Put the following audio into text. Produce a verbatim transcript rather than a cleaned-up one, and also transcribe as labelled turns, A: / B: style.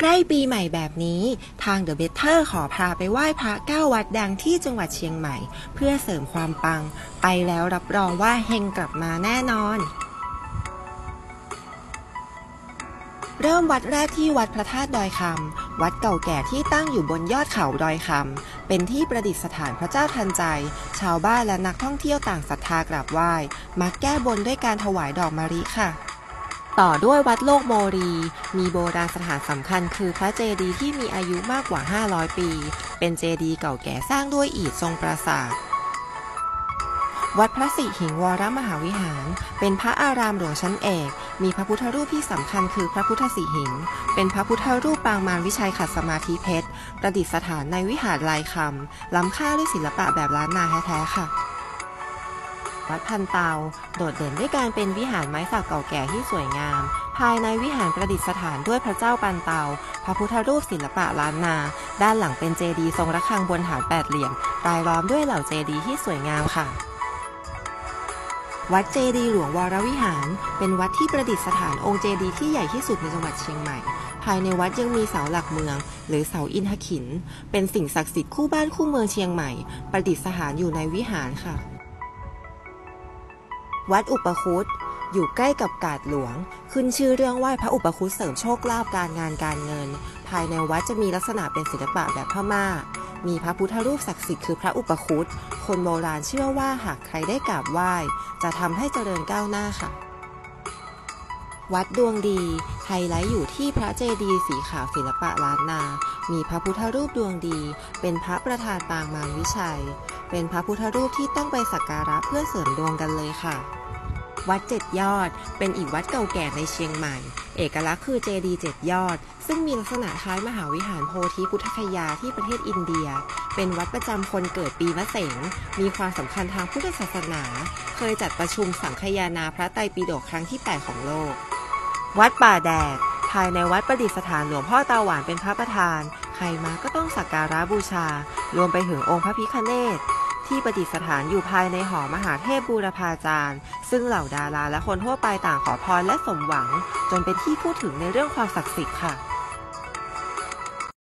A: ใกล้ปีใหม่แบบนี้ทาง The Better ขอพาไปไหว้พระเก้าวัดดังที่จังหวัดเชียงใหม่เพื่อเสริมความปังไปแล้วรับรองว่าเฮงกลับมาแน่นอนเริ่มวัดแรกที่วัดพระธาตุดอยคำวัดเก่าแก่ที่ตั้งอยู่บนยอดเขาดอยคำเป็นที่ประดิษฐานพระเจ้าทันใจชาวบ้านและนักท่องเที่ยวต่างศรัทธากราบไหว้มักแก้บนด้วยการถวายดอกมะลิค่ะต่อด้วยวัดโลกโมรีมีโบราณสถานสำคัญคือพระเจดีย์ที่มีอายุมากกว่าห้าร้อยปีเป็นเจดีย์เก่าแก่สร้างด้วยอิฐทรงปราสาทวัดพระศรีหิงวรมหาวิหารเป็นพระอารามหลวงชั้นเอกมีพระพุทธรูปที่สำคัญคือพระพุทธศรีหิงเป็นพระพุทธรูปปางมารวิชัยขัดสมาธิเพชรประดิษฐานในวิหารลายคำล้ำค่าด้วยศิลปะแบบล้านนาแท้ๆค่ะวัดพันเตาโดดเด่นด้วยการเป็นวิหารไม้สักเก่าแก่ที่สวยงามภายในวิหารประดิษฐานด้วยพระเจ้าปันเตาพระพุทธรูปศิลปะล้านนาด้านหลังเป็นเจดีย์ทรงระฆังบนฐานแปดเหลี่ยมรายล้อมด้วยเหล่าเจดีย์ที่สวยงามค่ะวัดเจดีย์หลวงวรวิหารเป็นวัดที่ประดิษฐานองค์เจดีย์ที่ใหญ่ที่สุดในจังหวัดเชียงใหม่ภายในวัดยังมีเสาหลักเมืองหรือเสาอินทขินเป็นสิ่งศักดิ์สิทธิ์คู่บ้านคู่เมืองเชียงใหม่ประดิษฐานอยู่ในวิหารค่ะวัดอุปคุตอยู่ใกล้กับกาดหลวงขึ้นชื่อเรื่องไหว้พระอุปคุตเสริมโชคลาภการงานการเงินภายในวัดจะมีลักษณะเป็นศิลปะแบบพม่ามีพระพุทธรูปศักดิ์สิทธิ์คือพระอุปคุตคนโบราณเชื่อว่าหากใครได้กราบไหว้จะทำให้เจริญก้าวหน้าค่ะวัดดวงดีไฮไลท์อยู่ที่พระเจดีย์สีขาวศิลปะล้านนามีพระพุทธรูปดวงดีเป็นพระประธานปางมารวิชัยเป็นพระพุทธรูปที่ต้องไปสักการะเพื่อเสริมดวงกันเลยค่ะวัดเจ็ดยอดเป็นอีกวัดเก่าแก่ในเชียงใหม่เอกลักษณ์คือเจดีย์เจ็ดยอดซึ่งมีลักษณะคล้ายมหาวิหารโพธิพุทธคยาที่ประเทศอินเดียเป็นวัดประจำคนเกิดปีมะเสงมีความสำคัญทางพุทธศาสนาเคยจัดประชุมสังคายนาพระไตรปิฎกครั้งที่แปดของโลกวัดป่าแดดภายในวัดประดิษฐานหลวงพ่อตาหวานเป็นพระประธานใครมาก็ต้องสักการะบูชารวมไปถึงองค์พระพิฆเนศที่ประดิษฐานอยู่ภายในหอมหาเทพบูรพาจารย์ซึ่งเหล่าดาราและคนทั่วไปต่างขอพรและสมหวังจนเป็นที่พูดถึงในเรื่องความศักดิ์สิทธิ์ค่ะ